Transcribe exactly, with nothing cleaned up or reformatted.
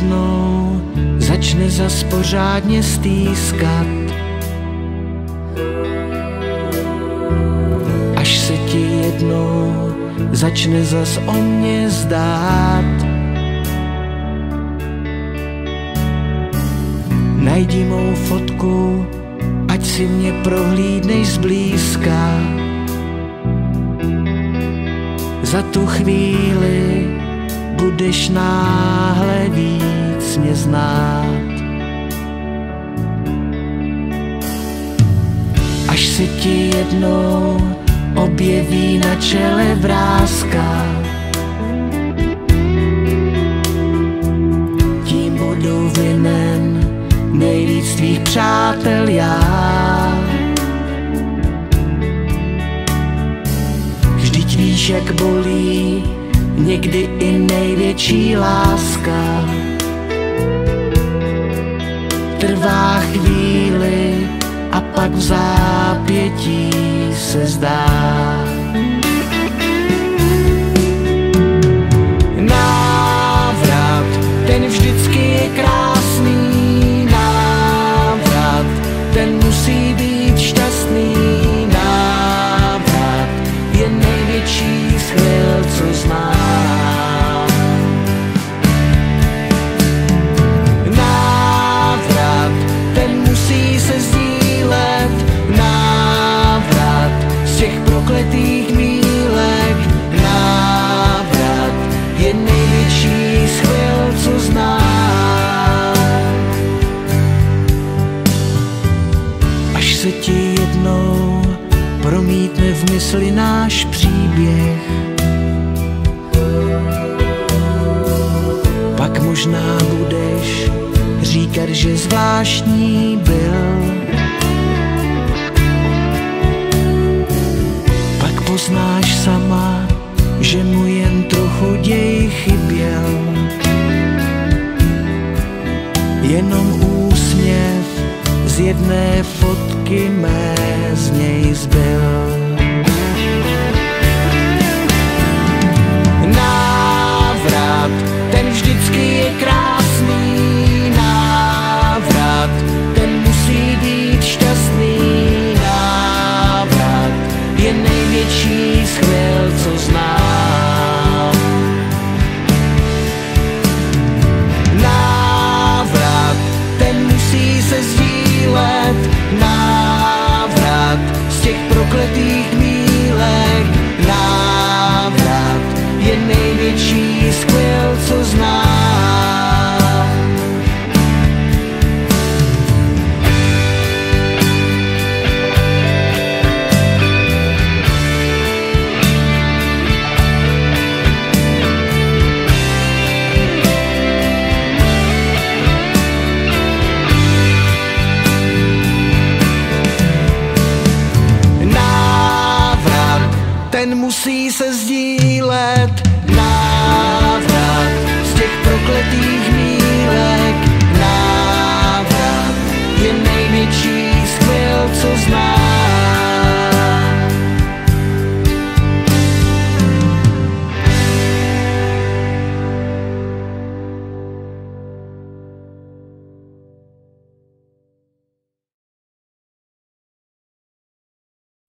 jednou začne zas pořádně stýskat, až se ti jednou začne zas o mě zdát. Najdi mou fotku, ať si mě prohlídneš zblízka. Za tu chvíli budeš náhle víc mě znát. Až se ti jednou objeví na čele vráska, tím budu vinen nejvíc tvých přátel já. Vždyť víš, jak bolí někdy i největší láska. Trvá chvíli a pak v zápětí se zdá. Návrat, ten vždycky je krásný. Návrat, ten musí být šťastný. Návrat je největší z chvil, co znám. Návrat, ten musí se sdílet. Návrat z těch prokletých mílek. Návrat je největší z chvil, co znám. Až se ti jednou promítne v mysli náš příběh, pak možná budeš říkat, že zvláštní byl. Pak poznáš sama, že mu jen trochu děj chyběl. Jenom úsměv z jedné fotky mé z něj zbyl. Návrat, ten vždycky je krásný. Návrat, ten musí být šťastný. Návrat je největší z chvil, co znám. Návrat, ten musí se sdílet. Návrat z těch prokletých mílek. Návrat je největší z chvil, co znám. Ten musí se sdílet.